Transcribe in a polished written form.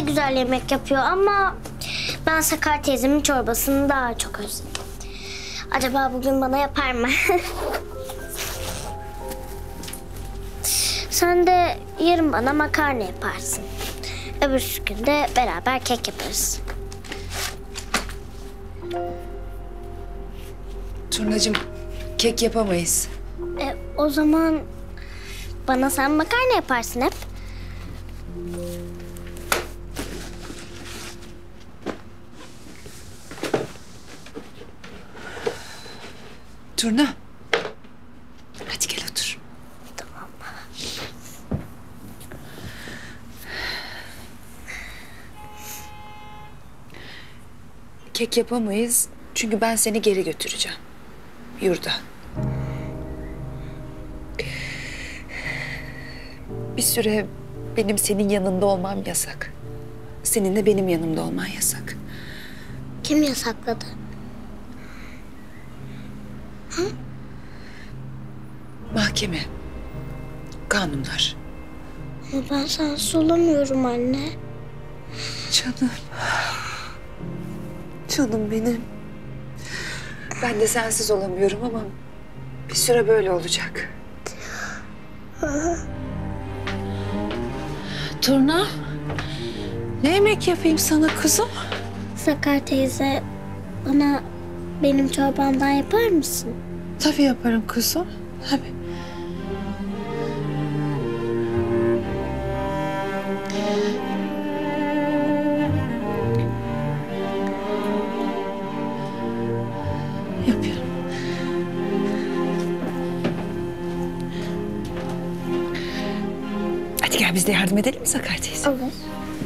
güzel yemek yapıyor ama ben Sakar teyzemin çorbasını daha çok özledim. Acaba bugün bana yapar mı? Sen de yarın bana makarna yaparsın. Öbür gün de beraber kek yaparız. Turnacığım, kek yapamayız. O zaman bana sen makarna yaparsın hep. Turna. Hadi gel otur. Tamam. Kek yapamayız çünkü ben seni geri götüreceğim. Yurda. Bir süre benim senin yanında olmam yasak. Senin de benim yanımda olman yasak. Kim yasakladı? Mahkeme. Kanunlar. Ama ben sensiz olamıyorum anne. Canım. Canım benim. Ben de sensiz olamıyorum ama bir süre böyle olacak. Turna. Ne yemek yapayım sana kızım? Sakar teyze, bana benim çorbamdan yapar mısın? Tabii yaparım kızım. Tabii. Yapıyorum. Hadi gel biz de yardım edelim mi Sakar teyze? Olur.